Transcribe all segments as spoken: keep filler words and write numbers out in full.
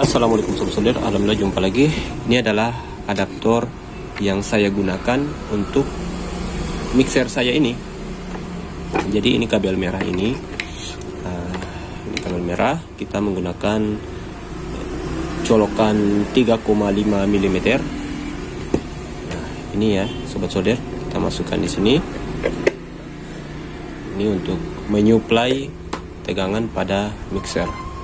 Assalamualaikum sobat solder, alhamdulillah jumpa lagi. Ini adalah adaptor yang saya gunakan untuk mixer saya ini. Jadi ini kabel merah ini, uh, ini kabel merah. Kita menggunakan colokan tiga koma lima milimeter. Nah, ini ya sobat solder, kita masukkan di sini. Ini untuk menyuplai tegangan pada mixer.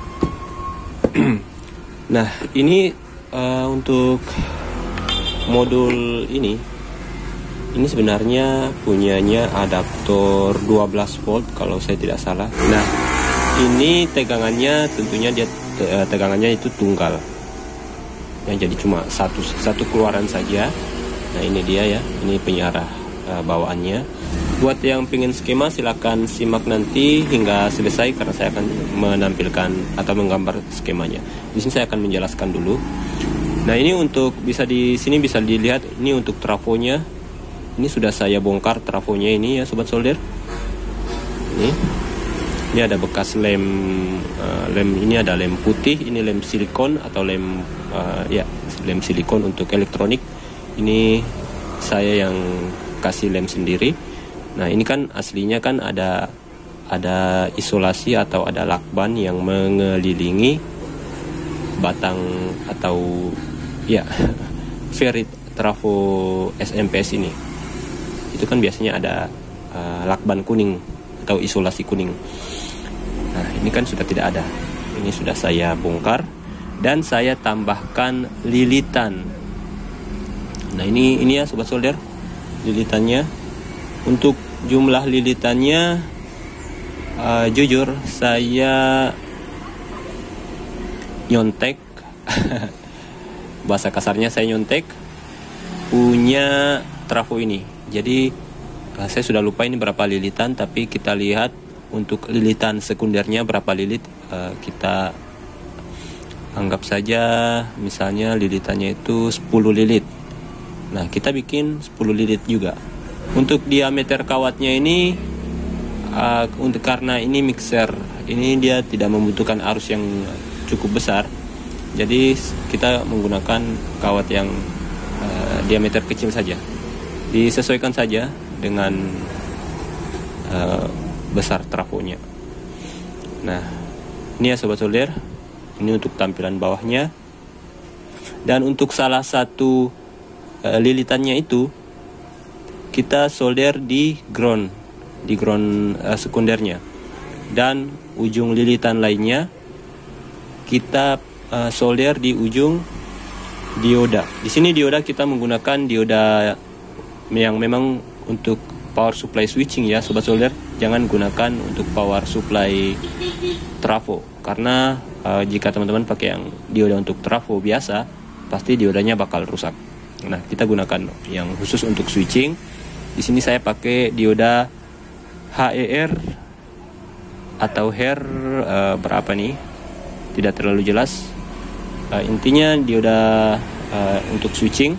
Nah, ini uh, untuk modul ini ini sebenarnya punyanya adaptor dua belas volt kalau saya tidak salah. Nah, ini tegangannya tentunya dia tegangannya itu tunggal. Yang jadi cuma satu satu keluaran saja. Nah, ini dia ya. Ini penyiar uh, bawaannya. Buat yang pengen skema silakan simak nanti hingga selesai karena saya akan menampilkan atau menggambar skemanya. Di sini saya akan menjelaskan dulu. Nah, ini untuk bisa di sini bisa dilihat ini untuk trafonya. Ini sudah saya bongkar trafonya ini ya sobat solder. Ini. Ini ada bekas lem uh, lem ini ada lem putih, ini lem silikon atau lem uh, ya, lem silikon untuk elektronik. Ini saya yang kasih lem sendiri. Nah, ini kan aslinya kan ada ada isolasi atau ada lakban yang mengelilingi batang atau ya ferit trafo S M P S ini. Itu kan biasanya ada uh, lakban kuning atau isolasi kuning. Nah, ini kan sudah tidak ada. Ini sudah saya bongkar dan saya tambahkan lilitan. Nah, ini ini ya sobat solder, lilitannya. Untuk jumlah lilitannya, uh, jujur saya nyontek, bahasa kasarnya saya nyontek punya trafo ini. Jadi uh, saya sudah lupa ini berapa lilitan, tapi kita lihat untuk lilitan sekundernya berapa lilit. Uh, kita anggap saja misalnya lilitannya itu sepuluh lilit. Nah, kita bikin sepuluh lilit juga. Untuk diameter kawatnya ini uh, untuk karena ini mixer ini dia tidak membutuhkan arus yang cukup besar, jadi kita menggunakan kawat yang uh, diameter kecil saja, disesuaikan saja dengan uh, besar trafonya. Nah, ini ya sobat solder, ini untuk tampilan bawahnya. Dan untuk salah satu uh, lilitannya itu kita solder di ground, di ground uh, sekundernya, dan ujung lilitan lainnya kita uh, solder di ujung dioda. Di sini dioda kita menggunakan dioda yang memang untuk power supply switching ya sobat solder. Jangan gunakan untuk power supply trafo karena uh, jika teman-teman pakai yang dioda untuk trafo biasa, pasti diodanya bakal rusak. Nah, kita gunakan yang khusus untuk switching. Di sini saya pakai dioda H E R atau H E R uh, berapa nih? Tidak terlalu jelas. Uh, intinya dioda uh, untuk switching.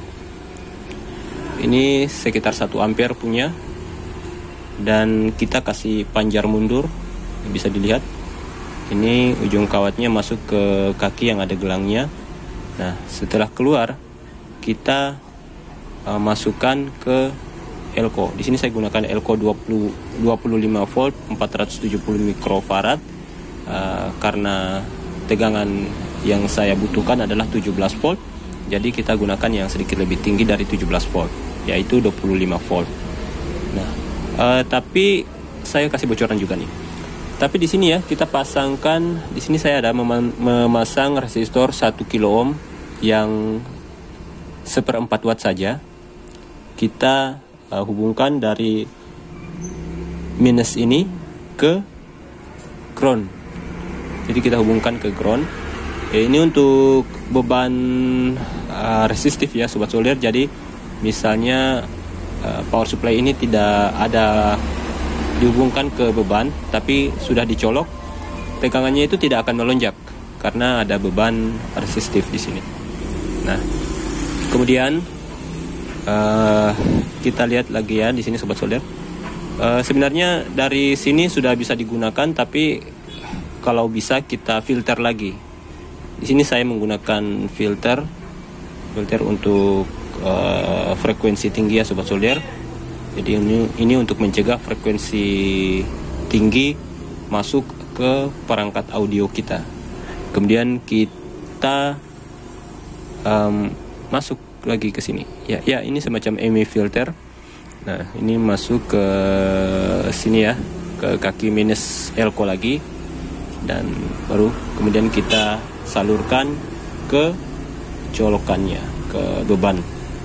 Ini sekitar satu ampere punya. Dan kita kasih panjar mundur. Bisa dilihat. Ini ujung kawatnya masuk ke kaki yang ada gelangnya. Nah, setelah keluar kita uh, masukkan ke elko. Di sini saya gunakan elko dua puluh lima volt empat ratus tujuh puluh mikrofarad uh, karena tegangan yang saya butuhkan adalah tujuh belas volt. Jadi kita gunakan yang sedikit lebih tinggi dari tujuh belas volt, yaitu dua puluh lima volt. Nah, uh, tapi saya kasih bocoran juga nih. Tapi di sini ya kita pasangkan, di sini saya ada mem- memasang resistor satu kilo ohm yang seperempat watt saja. Kita Uh, hubungkan dari minus ini ke ground. Jadi kita hubungkan ke ground. Ya, ini untuk beban uh, resistif ya sobat solder. Jadi misalnya uh, power supply ini tidak ada dihubungkan ke beban, tapi sudah dicolok, tegangannya itu tidak akan melonjak karena ada beban resistif di sini. Nah, kemudian Uh, kita lihat lagi ya di sini sobat solder. Uh, sebenarnya dari sini sudah bisa digunakan, tapi kalau bisa kita filter lagi. Di sini saya menggunakan filter filter untuk uh, frekuensi tinggi ya sobat solder. Jadi ini ini untuk mencegah frekuensi tinggi masuk ke perangkat audio kita. Kemudian kita um, masuk lagi ke sini. Ya, ya ini semacam M I filter. Nah, ini masuk ke sini ya, ke kaki minus elko lagi, dan baru kemudian kita salurkan ke colokannya, ke beban.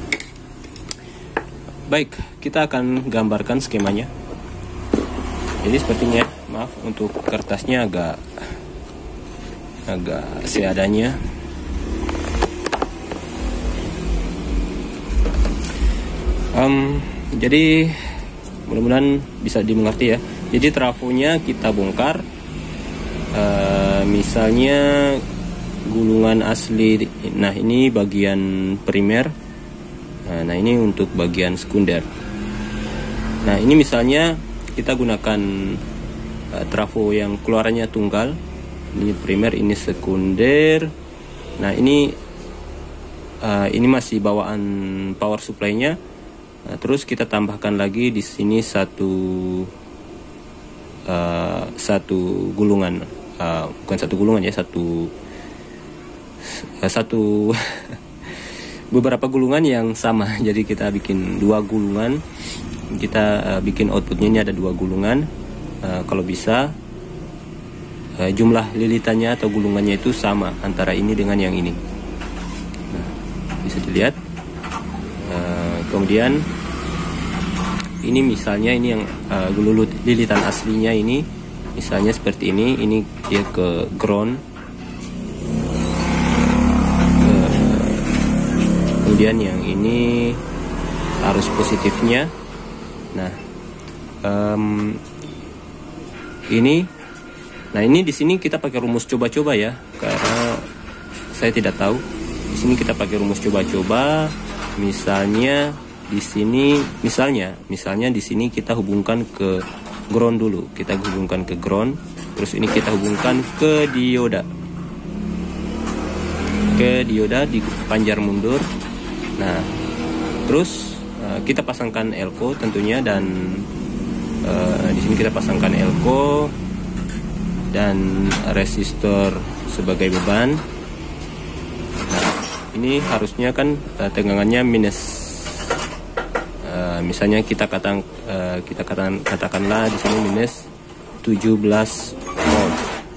Baik, kita akan gambarkan skemanya. Jadi sepertinya, maaf untuk kertasnya agak agak seadanya. Um, jadi mudah-mudahan bisa dimengerti ya. Jadi trafonya kita bongkar, uh, misalnya gulungan asli. Nah ini bagian primer. Nah, nah ini untuk bagian sekunder. Nah ini misalnya kita gunakan uh, trafo yang keluarannya tunggal. Ini primer, ini sekunder. Nah ini uh, ini masih bawaan power supply-nya. Nah, terus kita tambahkan lagi di sini satu uh, satu gulungan, uh, bukan satu gulungan ya, satu uh, satu beberapa gulungan yang sama. Jadi kita bikin dua gulungan, kita uh, bikin outputnya ini ada dua gulungan. Uh, kalau bisa uh, jumlah lilitannya atau gulungannya itu sama antara ini dengan yang ini. Nah, bisa dilihat. Uh, kemudian ini misalnya ini yang uh, gulu lilitan aslinya ini misalnya seperti ini. Ini dia ke ground. Uh, kemudian yang ini arus positifnya. Nah, um, ini, nah ini di sini kita pakai rumus coba-coba ya, karena saya tidak tahu. Di sini kita pakai rumus coba-coba. Misalnya di sini, misalnya, misalnya di sini kita hubungkan ke ground dulu. Kita hubungkan ke ground. Terus ini kita hubungkan ke dioda. Ke dioda dipanjar mundur. Nah, terus uh, kita pasangkan elko tentunya, dan uh, di sini kita pasangkan elko dan resistor sebagai beban. Nah, ini harusnya kan uh, tegangannya minus. Uh, misalnya kita katakan uh, kita katakan katakanlah di sini minus tujuh belas volt.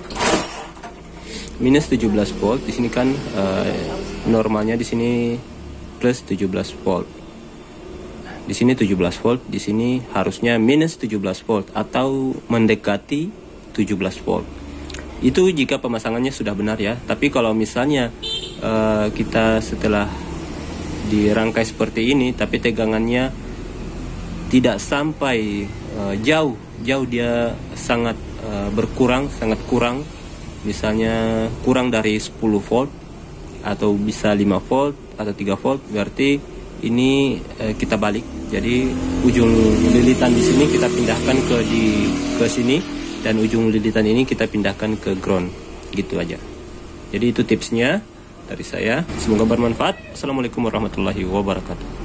Minus tujuh belas volt di sini kan uh, normalnya di sini plus tujuh belas volt. Di sini tujuh belas volt, di sini harusnya minus tujuh belas volt atau mendekati tujuh belas volt. Itu jika pemasangannya sudah benar ya. Tapi kalau misalnya uh, kita setelah dirangkai seperti ini tapi tegangannya tidak sampai uh, jauh, jauh dia sangat uh, berkurang, sangat kurang. Misalnya kurang dari sepuluh volt atau bisa lima volt atau tiga volt, berarti ini uh, kita balik. Jadi ujung lilitan di sini kita pindahkan ke di ke sini, dan ujung lilitan ini kita pindahkan ke ground. Gitu aja. Jadi itu tipsnya dari saya. Semoga bermanfaat. Assalamualaikum warahmatullahi wabarakatuh.